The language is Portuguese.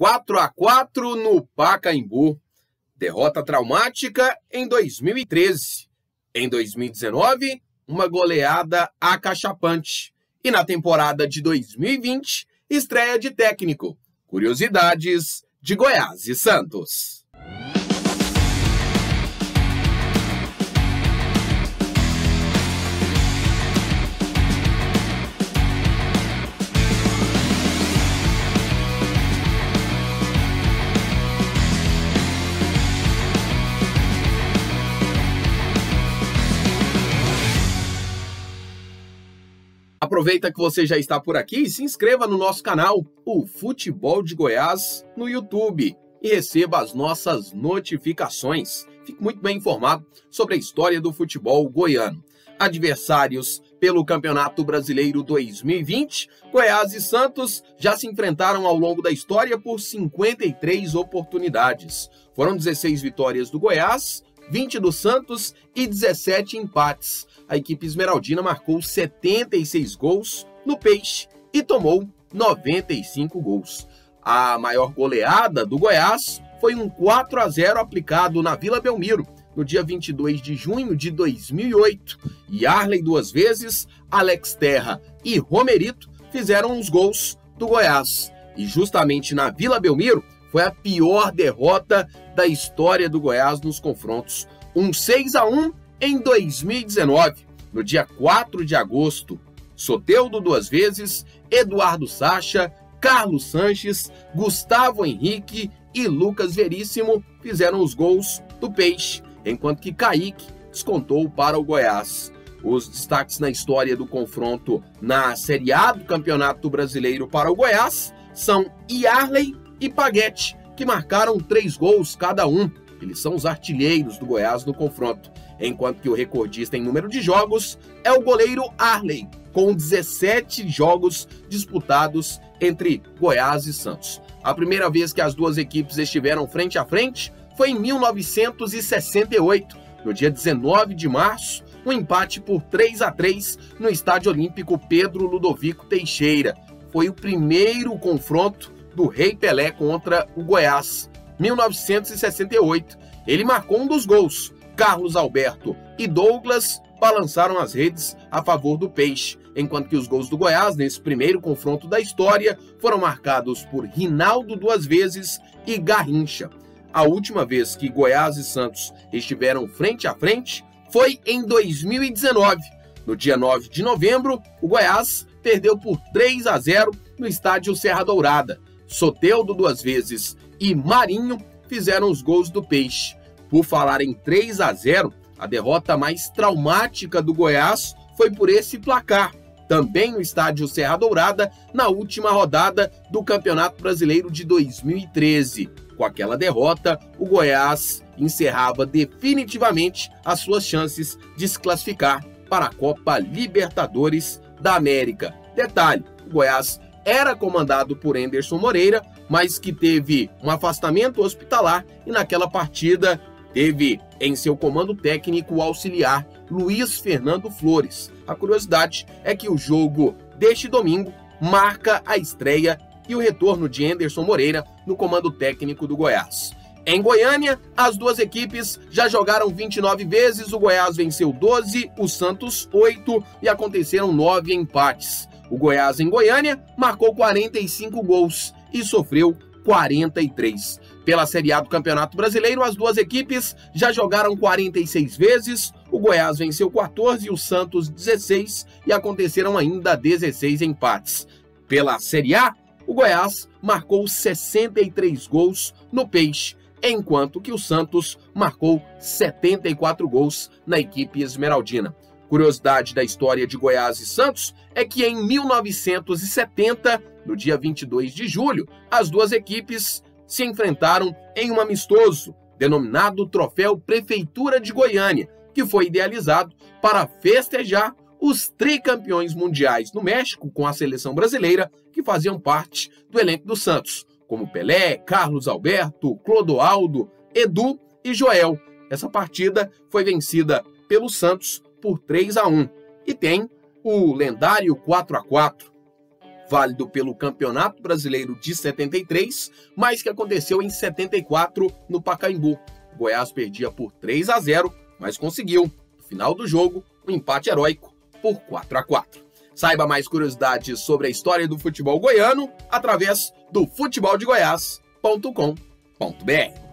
4-4 no Pacaembu. Derrota traumática em 2013. Em 2019, uma goleada acachapante. E na temporada de 2020, estreia de técnico. Curiosidades de Goiás e Santos. Aproveita que você já está por aqui e se inscreva no nosso canal, o Futebol de Goiás, no YouTube, e receba as nossas notificações. Fique muito bem informado sobre a história do futebol goiano. Adversários pelo Campeonato Brasileiro 2020, Goiás e Santos já se enfrentaram ao longo da história por 53 oportunidades. Foram 16 vitórias do Goiás, 20 do Santos e 17 empates. A equipe esmeraldina marcou 76 gols no Peixe e tomou 95 gols. A maior goleada do Goiás foi um 4-0 aplicado na Vila Belmiro, no dia 22 de junho de 2008. Yarley duas vezes, Alex Terra e Romerito fizeram os gols do Goiás. E justamente na Vila Belmiro foi a pior derrota da história do Goiás nos confrontos. Um 6-1 em 2019, no dia 4 de agosto. Soteldo duas vezes, Eduardo Sacha, Carlos Sanches, Gustavo Henrique e Lucas Veríssimo fizeram os gols do Peixe, enquanto que Kaique descontou para o Goiás. Os destaques na história do confronto na Série A do Campeonato Brasileiro para o Goiás são Yarley e Paguete, que marcaram 3 gols cada um. Eles são os artilheiros do Goiás no confronto, enquanto que o recordista em número de jogos é o goleiro Arley, com 17 jogos disputados entre Goiás e Santos. A primeira vez que as duas equipes estiveram frente a frente foi em 1968, no dia 19 de março, um empate por 3-3 no Estádio Olímpico Pedro Ludovico Teixeira. Foi o primeiro confronto do Rei Pelé contra o Goiás. 1968, ele marcou um dos gols. Carlos Alberto e Douglas balançaram as redes a favor do Peixe, enquanto que os gols do Goiás, nesse primeiro confronto da história, foram marcados por Rinaldo duas vezes e Garrincha. A última vez que Goiás e Santos estiveram frente a frente foi em 2019. No dia 9 de novembro, o Goiás perdeu por 3-0 no estádio Serra Dourada. Soteldo duas vezes e Marinho fizeram os gols do Peixe. Por falar em 3-0, a derrota mais traumática do Goiás foi por esse placar, também no estádio Serra Dourada, na última rodada do Campeonato Brasileiro de 2013. Com aquela derrota, o Goiás encerrava definitivamente as suas chances de se classificar para a Copa Libertadores da América. Detalhe, o Goiás era comandado por Enderson Moreira, mas que teve um afastamento hospitalar e naquela partida teve em seu comando técnico o auxiliar Luiz Fernando Flores. A curiosidade é que o jogo deste domingo marca a estreia e o retorno de Enderson Moreira no comando técnico do Goiás. Em Goiânia, as duas equipes já jogaram 29 vezes, o Goiás venceu 12, o Santos 8 e aconteceram 9 empates. O Goiás em Goiânia marcou 45 gols e sofreu 43. Pela Série A do Campeonato Brasileiro, as duas equipes já jogaram 46 vezes, o Goiás venceu 14 e o Santos 16 e aconteceram ainda 16 empates. Pela Série A, o Goiás marcou 63 gols no Peixe, enquanto que o Santos marcou 74 gols na equipe esmeraldina. Curiosidade da história de Goiás e Santos é que em 1970, no dia 22 de julho, as duas equipes se enfrentaram em um amistoso, denominado Troféu Prefeitura de Goiânia, que foi idealizado para festejar os tricampeões mundiais no México com a seleção brasileira, que faziam parte do elenco do Santos, como Pelé, Carlos Alberto, Clodoaldo, Edu e Joel. Essa partida foi vencida pelo Santos por 3-1 e tem o lendário 4-4. válido pelo Campeonato Brasileiro de 73, mas que aconteceu em 74 no Pacaembu. O Goiás perdia por 3-0, mas conseguiu, no final do jogo, um empate heróico por 4-4. Saiba mais curiosidades sobre a história do futebol goiano através do futeboldegoias.com.br.